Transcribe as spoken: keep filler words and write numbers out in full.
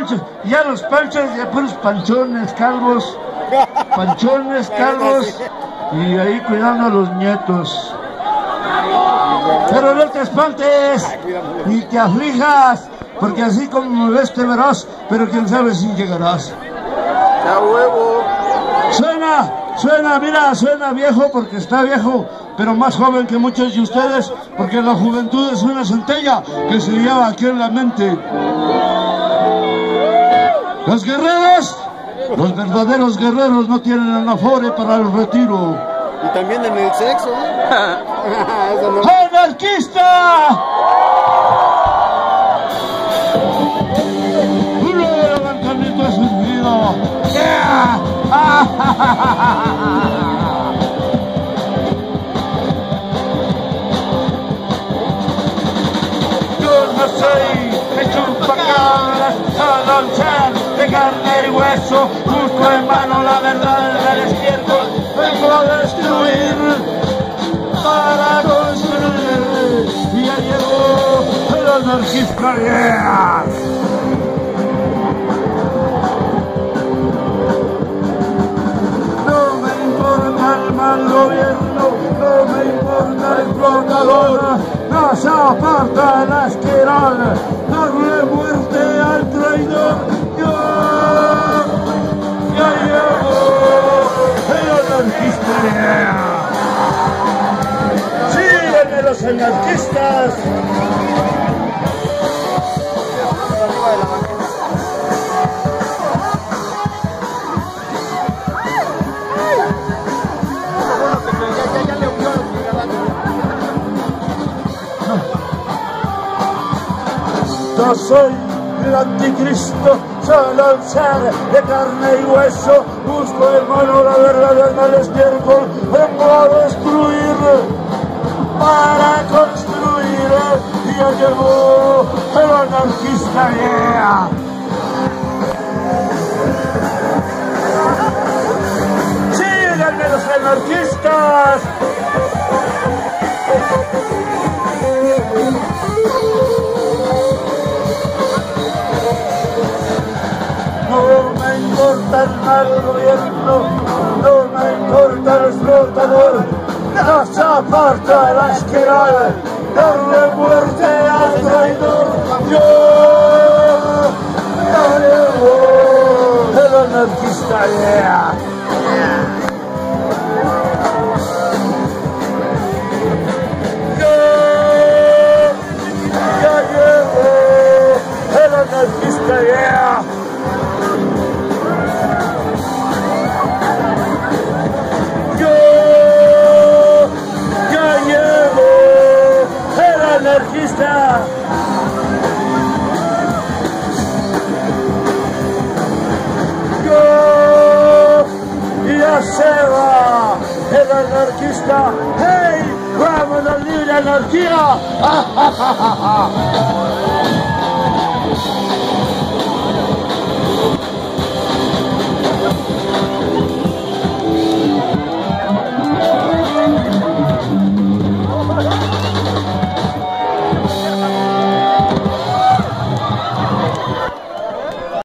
panchos, ya los panchos, ya puros panchones, calvos, panchones, calvos, y ahí cuidando a los nietos. Pero no te espantes, ni te aflijas, porque así como me ves te verás, pero quién sabe si llegarás. ¡A huevo! Suena, suena, mira, suena viejo porque está viejo, pero más joven que muchos de ustedes, porque la juventud es una centella que se lleva aquí en la mente. Los guerreros, los verdaderos guerreros no tienen anafore para el retiro. Y también en el sexo. Eso no. ¡Anarquista! Un nuevo levantamiento ha surgido. ¡Yeah! Yo no soy hecho un pacabras, solo un ser de carne y hueso, busco en mano la verdad del estiércol, vengo a destruir para construir, y ya llegó el anarquista. Yeah. No me importa el mal gobierno, no me importa el explotador, no se aparta el asqueral, darle muerte al traidor. Yo, ya llegó el anarquista. Yeah. ¡Sígueme los anarquistas! Yo soy el anticristo, solo un ser de carne y hueso, busco hermano la verdad del mal estiércol, vengo a destruir para construir, y ya llegó el anarquista. Yeah. ¡Síganme los anarquistas! No me importa el mal gobierno, no me importa el explotador, no se aparta el asqueral, darle muerte al traidor. Yo, ya llegó el anarquista. Yeah. Yo, ya llegó el anarquista. Yeah. Anarquista. Yo, ya se va el anarquista. ¡Hey! ¡Vámonos, libre anarquía! ¡Ja, ja, ja, ja!